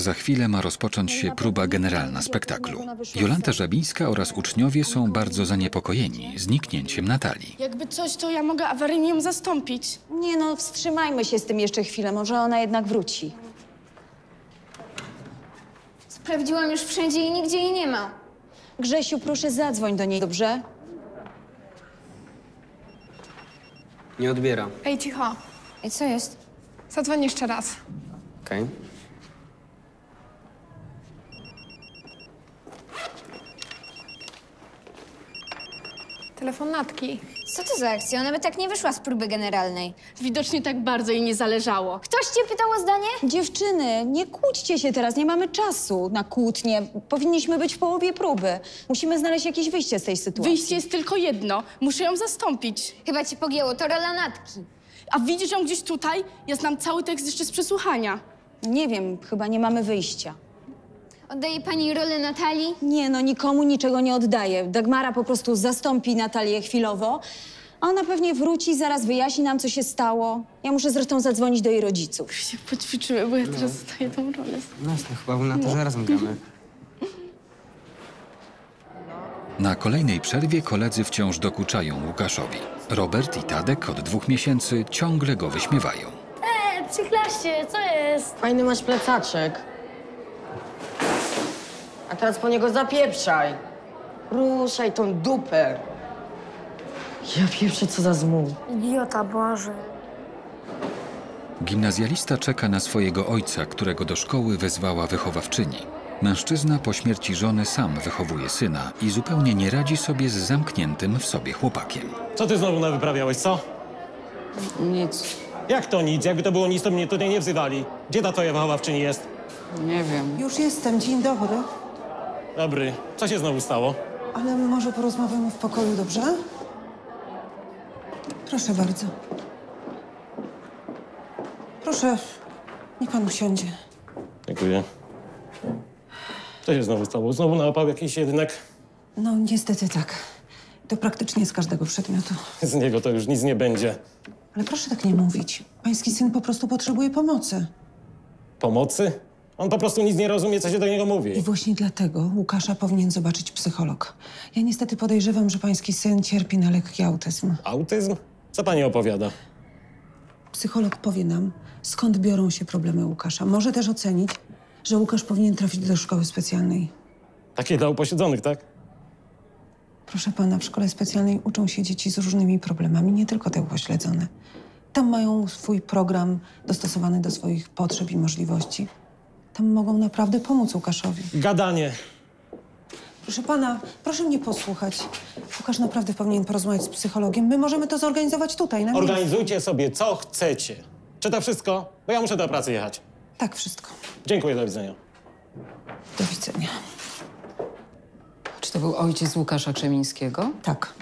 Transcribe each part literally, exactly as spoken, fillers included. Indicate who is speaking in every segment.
Speaker 1: Za chwilę ma rozpocząć się próba generalna spektaklu. Jolanta Żabińska oraz uczniowie są bardzo zaniepokojeni zniknięciem Natalii.
Speaker 2: Jakby coś, to ja mogę awaryjnie ją zastąpić.
Speaker 3: Nie no, wstrzymajmy się z tym jeszcze chwilę. Może ona jednak wróci.
Speaker 4: Sprawdziłam już wszędzie i nigdzie jej nie ma.
Speaker 3: Grzesiu, proszę zadzwoń do niej, dobrze?
Speaker 5: Nie odbiera.
Speaker 6: Ej, cicho.
Speaker 4: I co jest?
Speaker 6: Zadzwoń jeszcze raz.
Speaker 5: Okej.
Speaker 6: Telefon Natki.
Speaker 4: Co to za akcja? Ona by tak nie wyszła z próby generalnej.
Speaker 2: Widocznie tak bardzo jej nie zależało.
Speaker 4: Ktoś cię pytał o zdanie?
Speaker 3: Dziewczyny, nie kłóćcie się teraz, nie mamy czasu na kłótnie. Powinniśmy być w połowie próby. Musimy znaleźć jakieś wyjście z tej sytuacji.
Speaker 2: Wyjście jest tylko jedno. Muszę ją zastąpić.
Speaker 4: Chyba cię pogięło, to rola Natki.
Speaker 2: A widzisz ją gdzieś tutaj? Ja znam cały tekst jeszcze z przesłuchania.
Speaker 3: Nie wiem, chyba nie mamy wyjścia.
Speaker 4: Oddaje pani rolę Natalii?
Speaker 3: Nie no, nikomu niczego nie oddaję. Dagmara po prostu zastąpi Natalię chwilowo, a ona pewnie wróci, zaraz wyjaśni nam, co się stało. Ja muszę zresztą zadzwonić do jej rodziców.
Speaker 2: Się poćwiczymy, bo ja teraz dostaję tą rolę.
Speaker 5: No jasne, chyba na to, że razem gramy.
Speaker 1: Na kolejnej przerwie koledzy wciąż dokuczają Łukaszowi. Robert i Tadek od dwóch miesięcy ciągle go wyśmiewają.
Speaker 7: Eee, przychlaście, co jest?
Speaker 8: Fajny masz plecaczek. A teraz po niego zapieprzaj. Ruszaj tą dupę. Ja pieprzę, co za zmów.
Speaker 7: Idiota, Boże.
Speaker 1: Gimnazjalista czeka na swojego ojca, którego do szkoły wezwała wychowawczyni. Mężczyzna po śmierci żony sam wychowuje syna i zupełnie nie radzi sobie z zamkniętym w sobie chłopakiem.
Speaker 9: Co ty znowu nawyprawiałeś, co?
Speaker 8: Nic.
Speaker 9: Jak to nic? Jakby to było nic, to mnie tutaj nie wzywali. Gdzie ta twoja wychowawczyni jest?
Speaker 8: Nie wiem.
Speaker 10: Już jestem, dzień dobry.
Speaker 9: Dobry. Co się znowu stało?
Speaker 10: Ale może porozmawiamy w pokoju, dobrze? Proszę bardzo. Proszę, niech pan usiądzie.
Speaker 9: Dziękuję. Co się znowu stało? Znowu nałapał jakiś jednak...
Speaker 10: No niestety tak. To praktycznie z każdego przedmiotu.
Speaker 9: Z niego to już nic nie będzie.
Speaker 10: Ale proszę tak nie mówić. Pański syn po prostu potrzebuje pomocy.
Speaker 9: Pomocy? On po prostu nic nie rozumie, co się do niego mówi.
Speaker 10: I właśnie dlatego Łukasza powinien zobaczyć psycholog. Ja niestety podejrzewam, że pański syn cierpi na lekki autyzm.
Speaker 9: Autyzm? Co pani opowiada?
Speaker 10: Psycholog powie nam, skąd biorą się problemy Łukasza. Może też ocenić, że Łukasz powinien trafić do szkoły specjalnej.
Speaker 9: Takiej dla upośledzonych, tak?
Speaker 10: Proszę pana, w szkole specjalnej uczą się dzieci z różnymi problemami, nie tylko te upośledzone. Tam mają swój program dostosowany do swoich potrzeb i możliwości. Tam mogą naprawdę pomóc Łukaszowi.
Speaker 9: Gadanie.
Speaker 10: Proszę pana, proszę mnie posłuchać. Łukasz naprawdę powinien porozmawiać z psychologiem. My możemy to zorganizować tutaj, na miejscu.
Speaker 9: Organizujcie sobie, co chcecie. Czy to wszystko? Bo ja muszę do pracy jechać.
Speaker 10: Tak, wszystko.
Speaker 9: Dziękuję, do widzenia.
Speaker 10: Do widzenia.
Speaker 11: Czy to był ojciec Łukasza Krzemińskiego?
Speaker 10: Tak.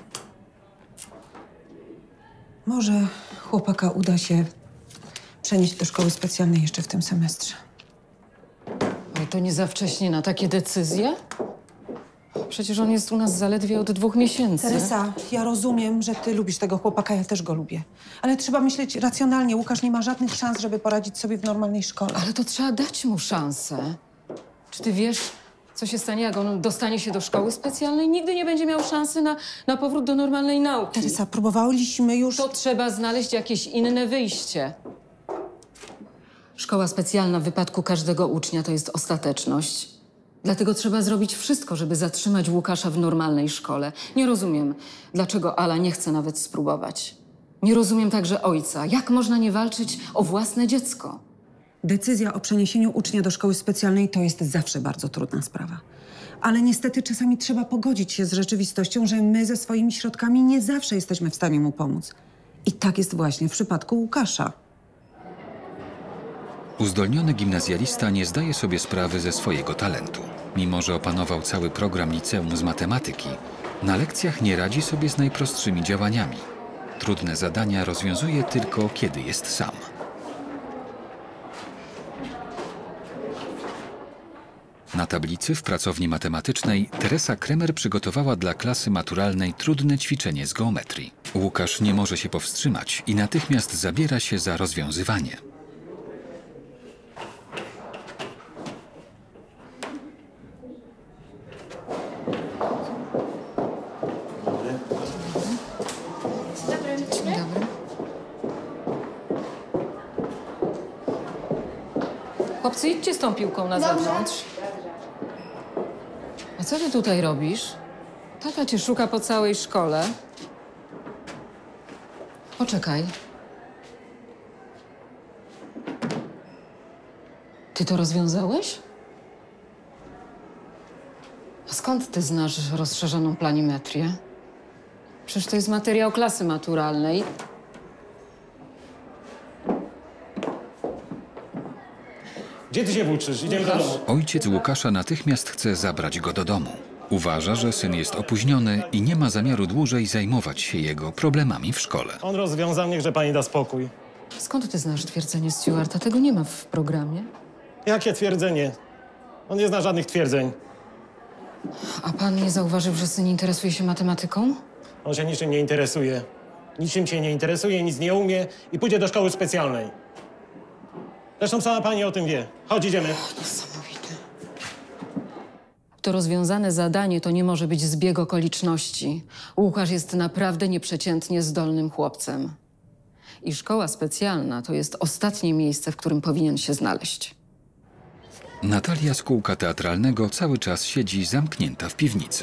Speaker 10: Może chłopaka uda się przenieść do szkoły specjalnej jeszcze w tym semestrze.
Speaker 11: Ale to nie za wcześnie na takie decyzje? Przecież on jest u nas zaledwie od dwóch miesięcy.
Speaker 10: Teresa, ja rozumiem, że ty lubisz tego chłopaka, ja też go lubię. Ale trzeba myśleć racjonalnie. Łukasz nie ma żadnych szans, żeby poradzić sobie w normalnej szkole.
Speaker 11: Ale to trzeba dać mu szansę. Czy ty wiesz, co się stanie, jak on dostanie się do szkoły specjalnej? Nigdy nie będzie miał szansy na, na powrót do normalnej nauki.
Speaker 10: Teresa, próbowaliśmy już...
Speaker 11: To trzeba znaleźć jakieś inne wyjście. Szkoła specjalna w wypadku każdego ucznia to jest ostateczność. Dlatego trzeba zrobić wszystko, żeby zatrzymać Łukasza w normalnej szkole. Nie rozumiem, dlaczego Ala nie chce nawet spróbować. Nie rozumiem także ojca. Jak można nie walczyć o własne dziecko?
Speaker 10: Decyzja o przeniesieniu ucznia do szkoły specjalnej to jest zawsze bardzo trudna sprawa. Ale niestety czasami trzeba pogodzić się z rzeczywistością, że my ze swoimi środkami nie zawsze jesteśmy w stanie mu pomóc. I tak jest właśnie w przypadku Łukasza.
Speaker 1: Uzdolniony gimnazjalista nie zdaje sobie sprawy ze swojego talentu. Mimo że opanował cały program liceum z matematyki, na lekcjach nie radzi sobie z najprostszymi działaniami. Trudne zadania rozwiązuje tylko, kiedy jest sam. Na tablicy w pracowni matematycznej Teresa Kremer przygotowała dla klasy maturalnej trudne ćwiczenie z geometrii. Łukasz nie może się powstrzymać i natychmiast zabiera się za rozwiązywanie.
Speaker 11: Chłopcy, idźcie z tą piłką na zewnątrz. A co ty tutaj robisz? Tata cię szuka po całej szkole. Poczekaj. Ty to rozwiązałeś? A skąd ty znasz rozszerzoną planimetrię? Przecież to jest materiał klasy maturalnej.
Speaker 9: Gdzie ty się włóczysz? Idziemy do domu.
Speaker 1: Ojciec Łukasza natychmiast chce zabrać go do domu. Uważa, że syn jest opóźniony i nie ma zamiaru dłużej zajmować się jego problemami w szkole.
Speaker 9: On rozwiązał, niechże pani da spokój.
Speaker 11: Skąd ty znasz twierdzenie Stewarta? Tego nie ma w programie.
Speaker 9: Jakie twierdzenie? On nie zna żadnych twierdzeń.
Speaker 11: A pan nie zauważył, że syn interesuje się matematyką?
Speaker 9: On się niczym nie interesuje. Niczym się nie interesuje, nic nie umie i pójdzie do szkoły specjalnej. Zresztą sama pani o tym wie. Chodź, idziemy.
Speaker 11: Niesamowite. To rozwiązane zadanie to nie może być zbieg okoliczności. Łukasz jest naprawdę nieprzeciętnie zdolnym chłopcem. I szkoła specjalna to jest ostatnie miejsce, w którym powinien się znaleźć.
Speaker 1: Natalia z kółka teatralnego cały czas siedzi zamknięta w piwnicy.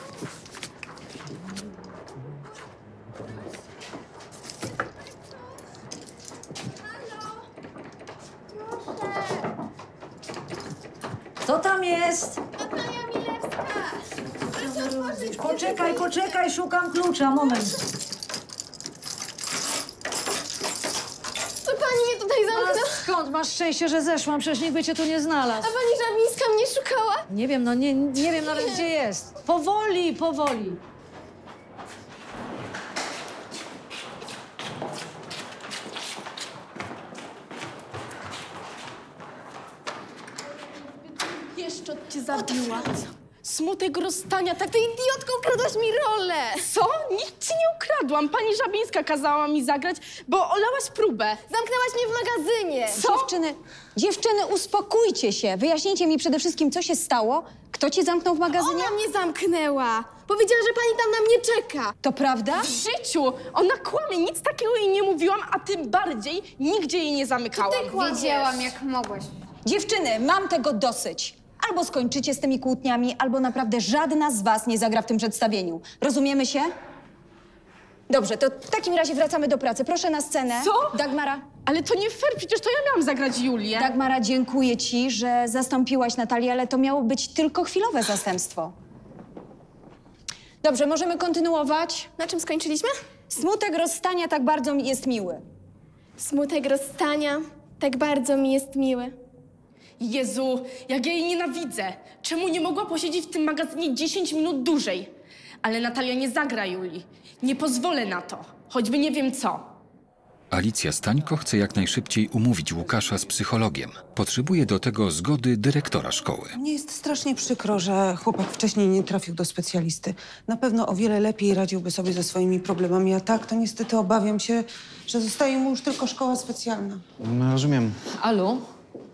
Speaker 6: Co tam jest?
Speaker 2: Natalia Milewska! Proszę otworzyć!
Speaker 6: Poczekaj, poczekaj, szukam klucza, moment.
Speaker 2: To pani mnie tutaj
Speaker 6: A
Speaker 2: zamknęła?
Speaker 6: skąd? Masz szczęście, że zeszłam, przecież nikt by cię tu nie
Speaker 2: A
Speaker 6: znalazł.
Speaker 2: pani Żabińska mnie szukała?
Speaker 6: Nie wiem, no nie, nie wiem nawet gdzie jest. Powoli, powoli.
Speaker 2: Jeszcze cię zabiła. Smutek rozstania, tak ty idiotko, ukradłaś mi rolę! Co? Nic ci nie ukradłam. Pani Żabińska kazała mi zagrać, bo olałaś próbę. Zamknęłaś mnie w magazynie. Co?
Speaker 3: Dziewczyny, dziewczyny, uspokójcie się. Wyjaśnijcie mi przede wszystkim, co się stało. Kto cię zamknął w magazynie?
Speaker 2: Ona mnie zamknęła. Powiedziała, że pani tam na mnie czeka.
Speaker 3: To prawda?
Speaker 2: W życiu! Ona kłamie, nic takiego jej nie mówiłam, a tym bardziej nigdzie jej nie zamykałam.
Speaker 4: Wiedziałam, jak mogłaś.
Speaker 3: Dziewczyny, mam tego dosyć. Albo skończycie z tymi kłótniami, albo naprawdę żadna z was nie zagra w tym przedstawieniu. Rozumiemy się? Dobrze, to w takim razie wracamy do pracy. Proszę na scenę.
Speaker 2: Co?
Speaker 3: Dagmara.
Speaker 2: Ale to nie fair, przecież to ja miałam zagrać Julię.
Speaker 3: Dagmara, dziękuję ci, że zastąpiłaś Natalię, ale to miało być tylko chwilowe zastępstwo. Dobrze, możemy kontynuować.
Speaker 2: Na czym skończyliśmy?
Speaker 3: Smutek rozstania tak bardzo mi jest miły.
Speaker 2: Smutek rozstania tak bardzo mi jest miły. Jezu, jak ja jej nienawidzę. Czemu nie mogła posiedzieć w tym magazynie dziesięć minut dłużej? Ale Natalia nie zagra Julii. Nie pozwolę na to. Choćby nie wiem co.
Speaker 1: Alicja Stańko chce jak najszybciej umówić Łukasza z psychologiem. Potrzebuje do tego zgody dyrektora szkoły.
Speaker 10: Mnie jest strasznie przykro, że chłopak wcześniej nie trafił do specjalisty. Na pewno o wiele lepiej radziłby sobie ze swoimi problemami, a tak to niestety obawiam się, że zostaje mu już tylko szkoła specjalna.
Speaker 5: No, rozumiem.
Speaker 11: Alu,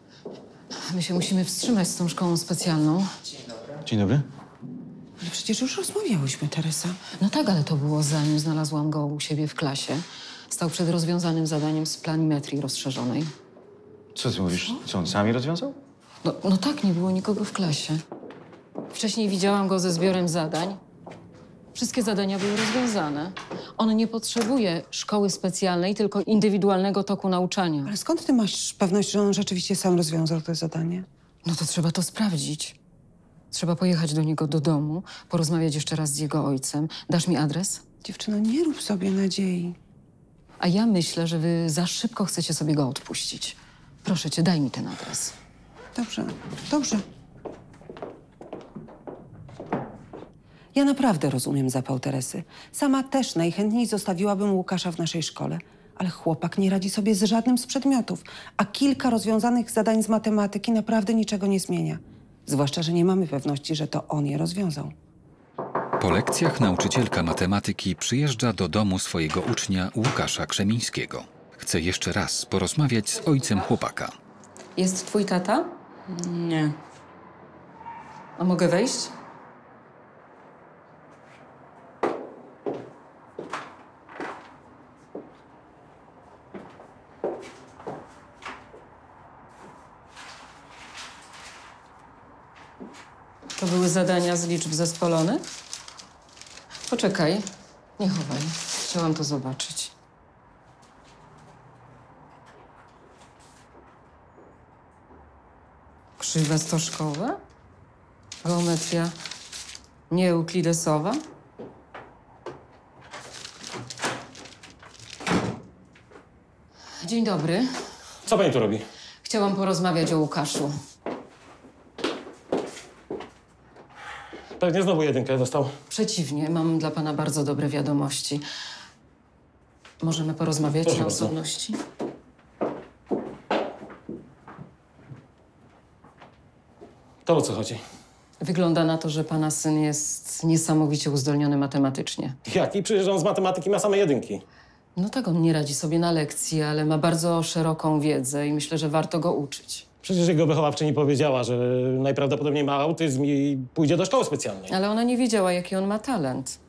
Speaker 11: my się musimy wstrzymać z tą szkołą specjalną.
Speaker 5: Dzień dobry.
Speaker 10: Ale przecież już rozmawiałyśmy, Teresa.
Speaker 11: No tak, ale to było zanim znalazłam go u siebie w klasie. Stał przed rozwiązanym zadaniem z planimetrii rozszerzonej.
Speaker 5: Co ty mówisz? Co, on sami rozwiązał?
Speaker 11: No, no tak, nie było nikogo w klasie. Wcześniej widziałam go ze zbiorem zadań. Wszystkie zadania były rozwiązane. On nie potrzebuje szkoły specjalnej, tylko indywidualnego toku nauczania.
Speaker 10: Ale skąd ty masz pewność, że on rzeczywiście sam rozwiązał to zadanie?
Speaker 11: No to trzeba to sprawdzić. Trzeba pojechać do niego do domu, porozmawiać jeszcze raz z jego ojcem. Dasz mi adres?
Speaker 10: Dziewczyno, nie rób sobie nadziei.
Speaker 11: A ja myślę, że wy za szybko chcecie sobie go odpuścić. Proszę cię, daj mi ten adres.
Speaker 10: Dobrze, dobrze. Ja naprawdę rozumiem zapał Teresy. Sama też najchętniej zostawiłabym Łukasza w naszej szkole. Ale chłopak nie radzi sobie z żadnym z przedmiotów, a kilka rozwiązanych zadań z matematyki naprawdę niczego nie zmienia. Zwłaszcza, że nie mamy pewności, że to on je rozwiązał.
Speaker 1: Po lekcjach nauczycielka matematyki przyjeżdża do domu swojego ucznia Łukasza Krzemińskiego. Chce jeszcze raz porozmawiać z ojcem chłopaka.
Speaker 11: Jest twój tata? Nie. A mogę wejść? To były zadania z liczb zespolonych? Poczekaj, nie chowaj. Chciałam to zobaczyć. Krzywa stożkowa? Geometria nieeuklidesowa? Dzień dobry.
Speaker 9: Co pani tu robi?
Speaker 11: Chciałam porozmawiać o Łukaszu.
Speaker 9: Pewnie znowu jedynkę dostał.
Speaker 11: Przeciwnie, mam dla pana bardzo dobre wiadomości. Możemy porozmawiać
Speaker 9: Proszę
Speaker 11: na
Speaker 9: bardzo.
Speaker 11: osobności?
Speaker 9: To o co chodzi?
Speaker 11: Wygląda na to, że pana syn jest niesamowicie uzdolniony matematycznie.
Speaker 9: Jaki? Przecież on z matematyki ma same jedynki.
Speaker 11: No tak, on nie radzi sobie na lekcji, ale ma bardzo szeroką wiedzę i myślę, że warto go uczyć.
Speaker 9: Przecież jego wychowawczyni powiedziała, że najprawdopodobniej ma autyzm i pójdzie do szkoły specjalnej.
Speaker 11: Ale ona nie wiedziała, jaki on ma talent.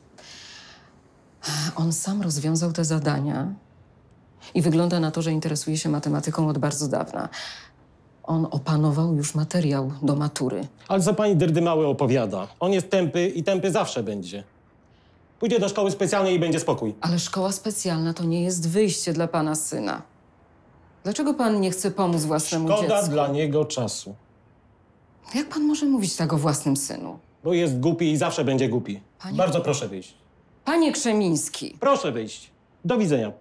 Speaker 11: On sam rozwiązał te zadania i wygląda na to, że interesuje się matematyką od bardzo dawna. On opanował już materiał do matury.
Speaker 9: Ale co pani dyrdymały opowiada? On jest tępy i tępy zawsze będzie. Pójdzie do szkoły specjalnej i będzie spokój.
Speaker 11: Ale szkoła specjalna to nie jest wyjście dla pana syna. Dlaczego pan nie chce pomóc własnemu
Speaker 9: Szkoda
Speaker 11: dziecku?
Speaker 9: dla niego czasu.
Speaker 11: Jak pan może mówić tak o własnym synu?
Speaker 9: Bo jest głupi i zawsze będzie głupi.
Speaker 11: Panie-
Speaker 9: Bardzo proszę wyjść.
Speaker 11: Panie Krzemiński,
Speaker 9: Proszę wyjść. Do widzenia.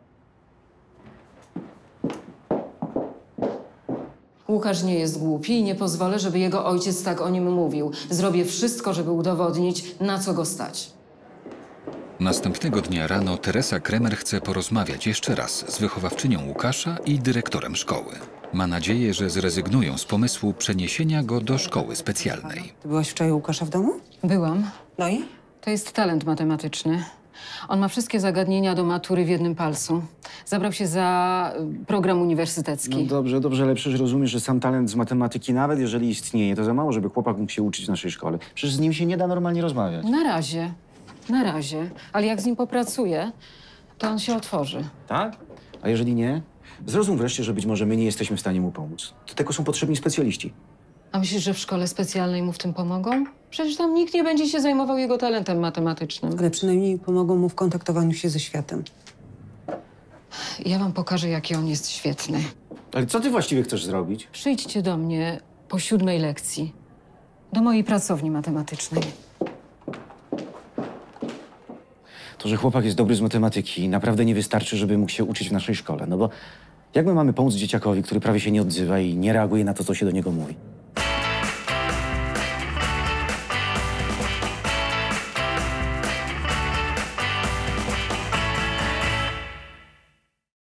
Speaker 11: Łukasz nie jest głupi i nie pozwolę, żeby jego ojciec tak o nim mówił. Zrobię wszystko, żeby udowodnić, na co go stać.
Speaker 1: Następnego dnia rano Teresa Kremer chce porozmawiać jeszcze raz z wychowawczynią Łukasza i dyrektorem szkoły. Ma nadzieję, że zrezygnują z pomysłu przeniesienia go do szkoły specjalnej.
Speaker 10: Ty byłaś wczoraj u Łukasza w domu?
Speaker 11: Byłam.
Speaker 10: No i?
Speaker 11: To jest talent matematyczny. On ma wszystkie zagadnienia do matury w jednym palcu. Zabrał się za y, program uniwersytecki.
Speaker 5: No dobrze, dobrze, ale przecież rozumiesz, że sam talent z matematyki, nawet jeżeli istnieje, to za mało, żeby chłopak mógł się uczyć w naszej szkole. Przecież z nim się nie da normalnie rozmawiać.
Speaker 11: Na razie, na razie. Ale jak z nim popracuję, to on się otworzy.
Speaker 5: Tak? A jeżeli nie? Zrozum wreszcie, że być może my nie jesteśmy w stanie mu pomóc. Do tego są potrzebni specjaliści.
Speaker 11: A myślisz, że w szkole specjalnej mu w tym pomogą? Przecież tam nikt nie będzie się zajmował jego talentem matematycznym.
Speaker 10: Ale przynajmniej pomogą mu w kontaktowaniu się ze światem.
Speaker 11: Ja wam pokażę, jaki on jest świetny.
Speaker 5: Ale co ty właściwie chcesz zrobić?
Speaker 11: Przyjdźcie do mnie po siódmej lekcji. Do mojej pracowni matematycznej.
Speaker 5: To, że chłopak jest dobry z matematyki, naprawdę nie wystarczy, żeby mógł się uczyć w naszej szkole. No bo jak my mamy pomóc dzieciakowi, który prawie się nie odzywa i nie reaguje na to, co się do niego mówi?